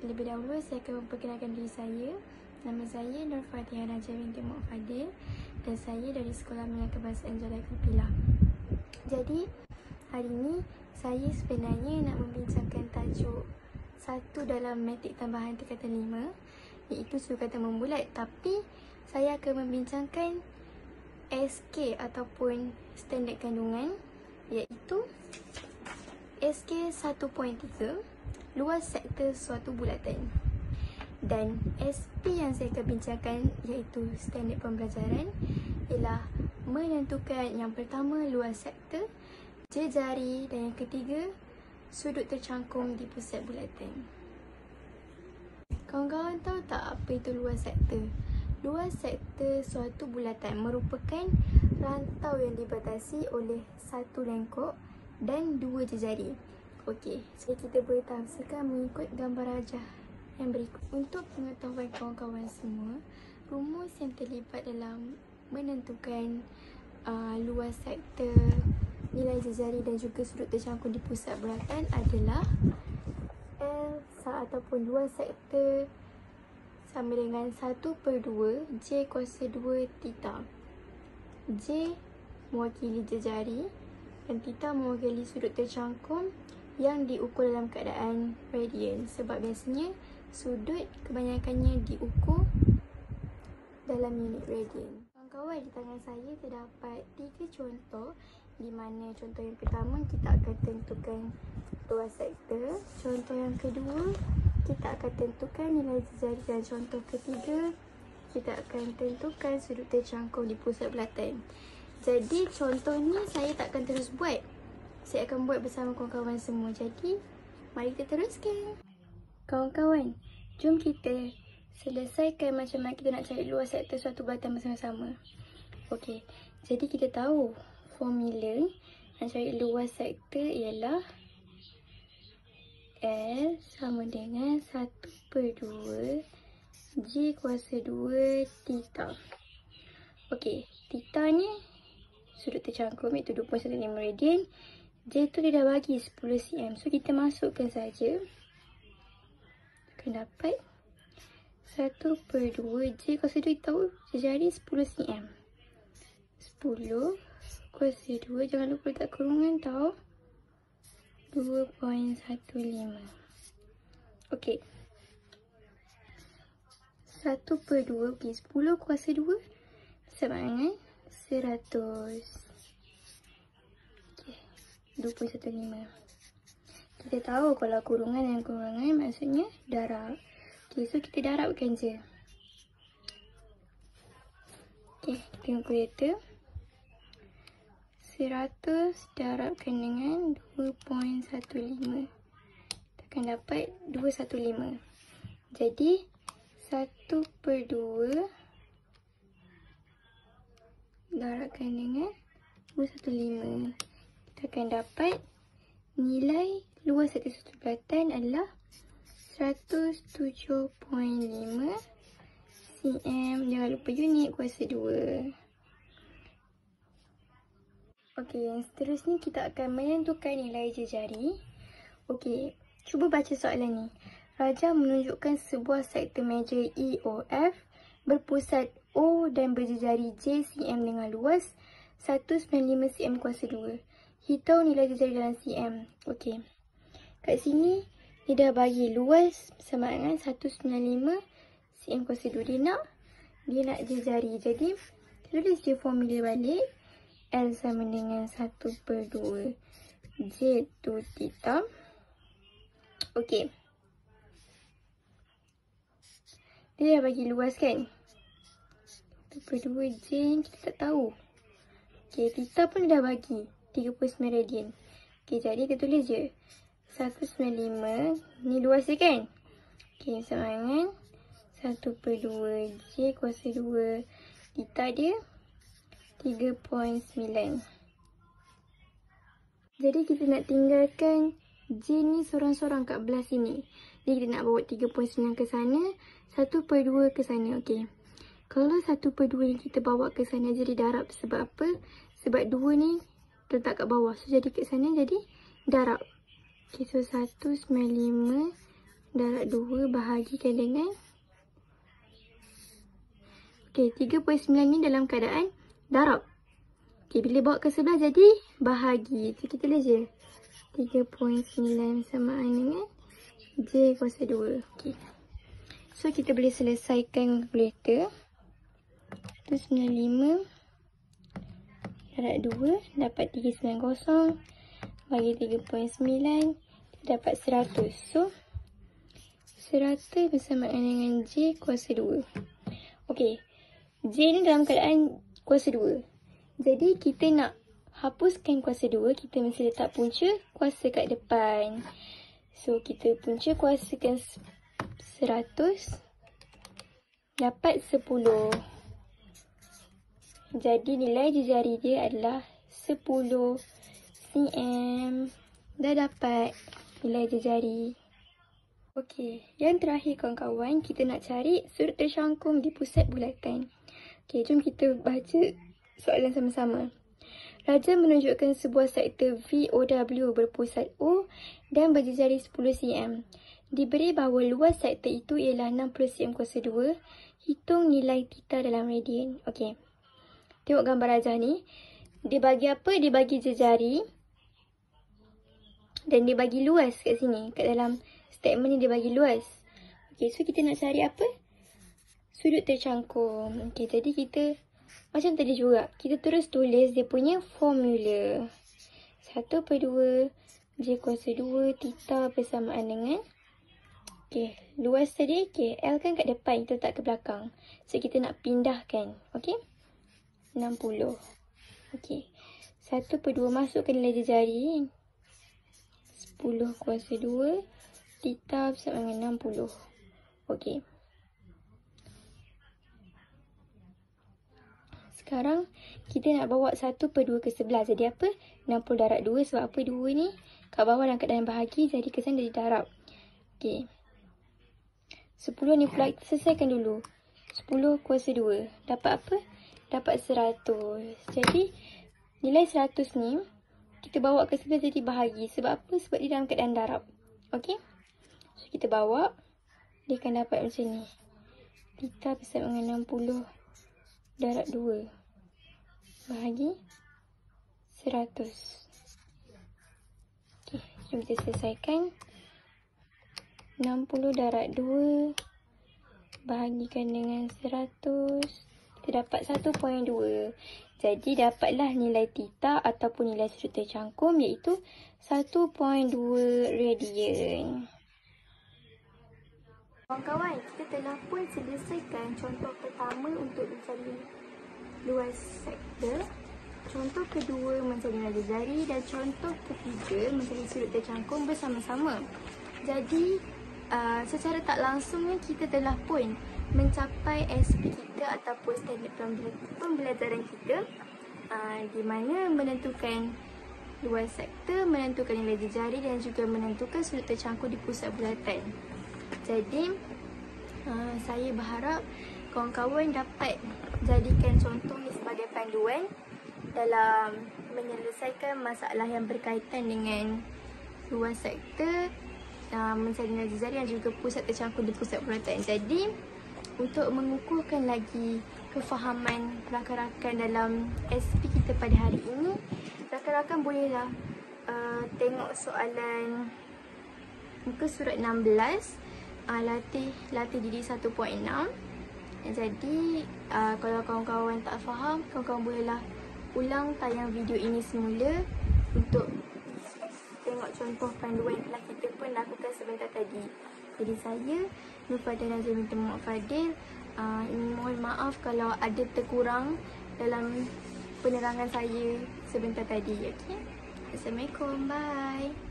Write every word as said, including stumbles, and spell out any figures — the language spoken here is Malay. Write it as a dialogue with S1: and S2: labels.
S1: terlebih dahulu, saya akan memperkenalkan diri saya. Nama saya Nur Fatihah Raja binti Mak Fadil dan saya dari Sekolah Menengah Kebahasaan Jalai Kepilah. Jadi, hari ini saya sebenarnya nak membincangkan tajuk satu dalam matrik tambahan tingkatan lima, iaitu sukatan membulat. Tapi, saya akan membincangkan S K ataupun standard kandungan, iaitu S K satu titik tiga, luas sektor suatu bulatan. Dan S P yang saya akan bincangkan iaitu standard pembelajaran ialah menentukan yang pertama luas sektor, jejari, dan yang ketiga sudut tercangkum di pusat bulatan. Kawan-kawan tahu tak apa itu luas sektor? Luas sektor suatu bulatan merupakan rantau yang dibatasi oleh satu lengkok dan dua jejari. Okey, jadi kita boleh tafsirkan mengikut gambar rajah yang berikut. Untuk pengetahuan kawan-kawan semua, rumus yang terlibat dalam menentukan uh, luas sektor, nilai jejari dan juga sudut tercangkum di pusat bulatan adalah L ataupun luas sektor sama dengan satu per dua J kuasa dua theta. J mewakili jejari dan theta mewakili sudut tercangkum yang diukur dalam keadaan radian, sebab biasanya sudut kebanyakannya diukur dalam unit radian. Kawan-kawan, di tangan saya terdapat tiga contoh, di mana contoh yang pertama kita akan tentukan luas sektor, contoh yang kedua kita akan tentukan nilai jejari, dan contoh ketiga kita akan tentukan sudut tercangkum di pusat bulatan. Jadi contoh ni saya tak akan terus buat, saya akan buat bersama kawan-kawan semua. Jadi mari kita teruskan. Kawan-kawan, jom kita selesaikan macam mana kita nak cari luas sektor suatu bulatan bersama-sama. Okey, jadi kita tahu formula nak cari luas sektor ialah L sama dengan satu per dua J kuasa dua theta. Okey, theta ni sudut tercangkum iaitu dua perpuluhan satu lima radian. J tu dia dah bagi sepuluh sentimeter. So kita masukkan saja. Akan dapat satu per dua J kuasa dua, tahu jejari sepuluh sentimeter. sepuluh kuasa dua, jangan lupa letak kurungan tau. dua perpuluhan satu lima. Okey. satu per dua, okey, sepuluh kuasa dua sama dengan seratus. Okey, dua perpuluhan satu lima. Kita tahu kalau kurungan dan kurungan maksudnya darab. Okey, so kita darabkan je. Okey, tengok kalkulator. seratus darabkan dengan dua perpuluhan satu lima. Kita akan dapat dua ratus lima belas. Jadi, satu per dua darabkan dengan dua ratus lima. Kita akan dapat nilai luas sektor suatu bulatan adalah seratus tujuh perpuluhan lima sentimeter. Jangan lupa unit kuasa dua. Okey, yang seterusnya kita akan menentukan nilai jejari. Okey, cuba baca soalan ni. Raja menunjukkan sebuah sektor meja E O F berpusat O dan berjejari J cm dengan luas seratus sembilan puluh lima sentimeter kuasa dua. Hitung nilai jejari dalam cm. Okey, kat sini dia dah bagi luas sama dengan seratus sembilan puluh lima sentimeter kuasa dua. Dia nak, dia nak jejari. Jadi, tulis je formula balik. L sama dengan satu per dua J tu theta. Okey. Dia dah bagi luas kan? satu per dua J kita tak tahu. Okey, theta pun dah bagi tiga puluh sembilan radian. Okey, jadi kita tulis je seratus sembilan puluh lima. Ni luas dia kan? Okey, sama dengan satu per dua J kuasa dua. Theta dia tiga perpuluhan sembilan. Jadi kita nak tinggalkan J ni sorang-sorang kat belah sini. Jadi kita nak bawa tiga perpuluhan sembilan ke sana, satu per dua ke sana. Okey. Kalau satu per dua ni kita bawa ke sana jadi darab. Sebab apa? Sebab dua ni letak kat bawah. So jadi kat sana jadi darab. Okey, so seratus sembilan puluh lima darab dua bahagikan dengan okey, tiga puluh sembilan ni dalam keadaan darab. Okey, bila bawa ke sebelah jadi bahagi. Tu kita tulis je. tiga puluh sembilan samaan dengan J kuasa dua. Okey. So, kita boleh selesaikan kalkulator. Tu sembilan puluh lima darab dua dapat tiga ratus sembilan puluh bagi tiga puluh sembilan dapat seratus. So, seratus bersamaan dengan J kuasa dua. Okey. J ni dalam keadaan kuasa dua. Jadi, kita nak hapuskan kuasa dua, kita mesti letak punca kuasa kat depan. So, kita punca kuasakan seratus. Dapat sepuluh. Jadi, nilai jari dia adalah sepuluh sentimeter. Dah dapat nilai jari. Okey, yang terakhir kawan-kawan, kita nak cari sudut tercangkum di pusat bulatan. Okey, jom kita baca soalan sama-sama. Raja menunjukkan sebuah sektor V O W berpusat O dan berjejari sepuluh sentimeter. Diberi bahawa luas sektor itu ialah enam puluh sentimeter kuasa dua. Hitung nilai theta dalam radian. Okey. Tengok gambar Raja ni. Dia bagi apa? Dia bagi jejari. Dan dia bagi luas kat sini. Kat dalam statement ni dia bagi luas. Okey, so kita nak cari apa? Sudut tercangkum. Okey, jadi kita macam tadi juga. Kita terus tulis dia punya formula. satu per dua J kuasa dua theta bersamaan dengan okey, luas tadi, okey, L kan kat depan, kita letak ke belakang. So, kita nak pindahkan, okey, enam puluh. Okey, satu per dua masukkan nilai jejari. sepuluh kuasa dua theta bersamaan dengan enam puluh. Okey. Sekarang, kita nak bawa satu per dua ke sebelah. Jadi apa? enam puluh darab dua. Sebab apa dua ni? Kat bawah dalam keadaan bahagi. Jadi kesan dari darab. Okey. sepuluh ni pula kita selesaikan dulu. sepuluh kuasa dua. Dapat apa? Dapat seratus. Jadi, nilai seratus ni, kita bawa ke sebelah jadi bahagi. Sebab apa? Sebab dia dalam keadaan darab. Okey? So, kita bawa. Dia akan dapat macam ni. Theta bersama dengan enam puluh darab dua. Bahagi seratus. Okey, jom kita selesaikan. enam puluh darab dua bahagikan dengan seratus. Kita dapat satu perpuluhan dua. Jadi, dapatlah nilai theta ataupun nilai sudut tercangkum iaitu satu perpuluhan dua radian. Kawan-kawan, kita telah pun selesaikan contoh pertama untuk mencari luas sektor. Contoh kedua mencari nilai jari dan contoh ketiga mencari sudut tercangkum bersama-sama. Jadi, uh, secara tak langsung ni kita telah pun mencapai S P kita ataupun standard pembelajaran kita, uh, di mana menentukan luas sektor, menentukan nilai jari dan juga menentukan sudut tercangkum di pusat bulatan. Jadi, uh, saya berharap kawan-kawan dapat jadikan contoh ni sebagai panduan dalam menyelesaikan masalah yang berkaitan dengan luas sektor, uh, mencari nilai jari dan juga pusat tercangkum di pusat bulatan. Jadi, untuk mengukuhkan lagi kefahaman rakan-rakan dalam S P kita pada hari ini, rakan-rakan bolehlah uh, tengok soalan muka surat enam belas, uh, latih latih diri satu perpuluhan enam. Jadi, uh, kalau kawan-kawan tak faham, kawan-kawan bolehlah ulang tayang video ini semula untuk tengok contoh panduan yang telah kita pun lakukan sebentar tadi. Jadi saya, Nurfadil Nazir minta maaf Fadil. Uh, mohon maaf kalau ada terkurang dalam penerangan saya sebentar tadi. Okay? Assalamualaikum. Bye.